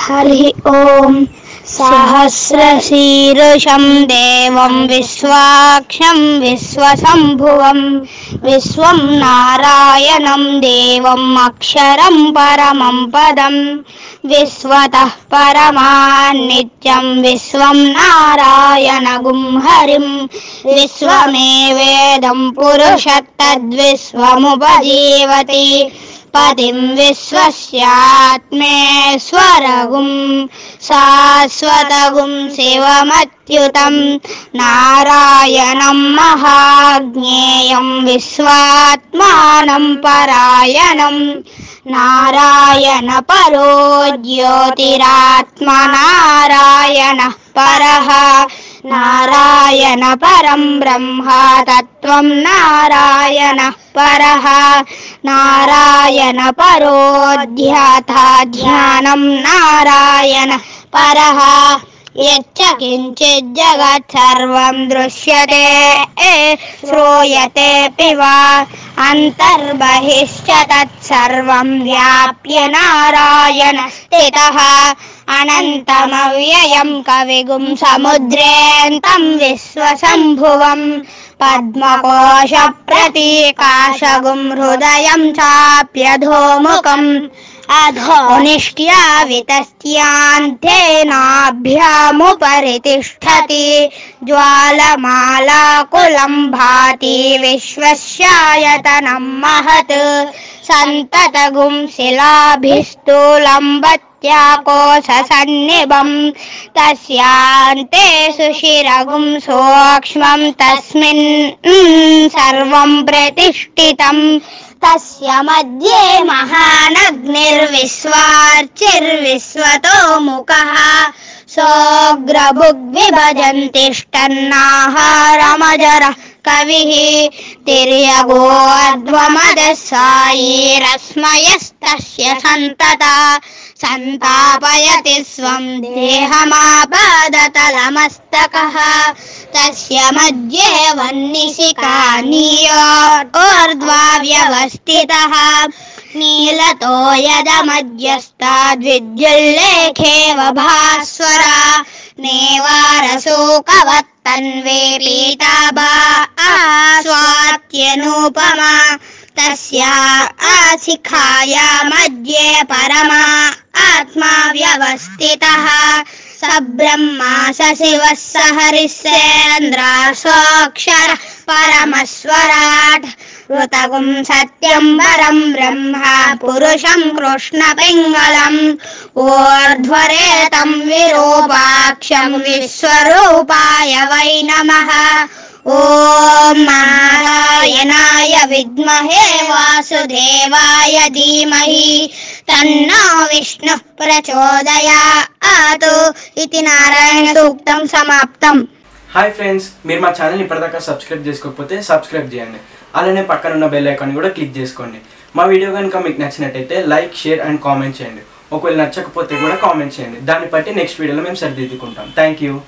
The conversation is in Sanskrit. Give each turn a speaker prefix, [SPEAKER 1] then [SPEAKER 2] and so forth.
[SPEAKER 1] हरि ओम सहस्रशीर्षं देवं विश्वाक्षं विश्वशंभुवं विश्वं नारायणं देवम् अक्षरं परमं पदं विश्वतः परमान्नित्यं विश्वं नारायणगुं हरिं विश्वमेवेदं पुरुषस्तद्विश्वमुपजीवति पतिं विश्वस्यात्मेश्वरगुं शाश्वतगुं शिवमच्युतं नारायणं महाज्ञेयं विश्वात्मानं परायणं नारायण परो ज्योतिरात्मा नारायणः परः नारायण परं ब्रह्म तत्त्वं नारायणः परः नारायण परो ध्याता ध्यानं नारायण परः यच्च किञ्चित् जगत् सर्वं दृश्यते श्रूयतेऽपि वा अन्तर्बहिश्च तत्सर्वं व्याप्य नारायण स्थितः अनन्तमव्ययं कविगुं समुद्रेऽन्तं विश्वशंभुवं पद्मकोशप्रतीकाशगुं हृदयं चाप्यधोमुखम् अधोनिष्ट्या वितस्त्यान्ते नाभ्यामुपरि तिष्ठति ज्वालमालाकुलं भाति विश्वस्यायतनं महत् सन्ततगुं शिलाभिस्थूलं त्याकोशसन्निभं तस्यान्ते सुशिरगुं सूक्ष्मं तस्मिन् सर्वं प्रतिष्ठितं तस्य मध्ये महानग्निर्विश्वार्चिर्विश्वतो मुखः सोऽग्रभुग्विभजन्तिष्ठन्नाहारमजरः कविः तिर्यगोऽध्वमदस्सायीरस्मयस्तस्य सन्तता सन्तापयति स्वं देहमापादतलमस्तकः तस्य मध्ये वह्निशिखा नीयोर्ध्वा व्यवस्थितः नीलतो यदमध्यस्ताद्विद्युल्लेखेव भास्वरा नेवारशोकवत्तन्वे पीताभा स्वात्यनूपमा तस्या शिखाया मध्ये परमा आत्मा व्यवस्थितः स ब्रह्मा स शिवः स हरिश्चेन्द्रासोऽक्षरः परमस्वराट् ऋतगुं सत्यं परं ब्रह्म पुरुषं कृष्णपिङ्गलम् ऊर्ध्वरेतं विरूपाक्षं विश्वरूपाय वै नमः ॐ नारायणाय विद्महे वासुदेवाय धीमहि तन्नो विष्णुः प्रचोदयात् इति नारायण सूक्तं समाप्तं।
[SPEAKER 2] హాయ్ ఫ్రెండ్స్, మీరు మా ఛానల్ ఇప్పటిదాకా సబ్స్క్రైబ్ చేసుకోకపోతే సబ్స్క్రైబ్ చేయండి. అలానే పక్కన ఉన్న బెల్ ఐకాన్ కూడా క్లిక్ చేసుకోండి. మా వీడియో కనుక మీకు నచ్చినట్టయితే లైక్, షేర్ అండ్ కామెంట్ చేయండి. ఒకవేళ నచ్చకపోతే కూడా కామెంట్ చేయండి. దాన్ని బట్టి నెక్స్ట్ వీడియోలో మేము సరిదిద్దుకుంటాం. Thank you.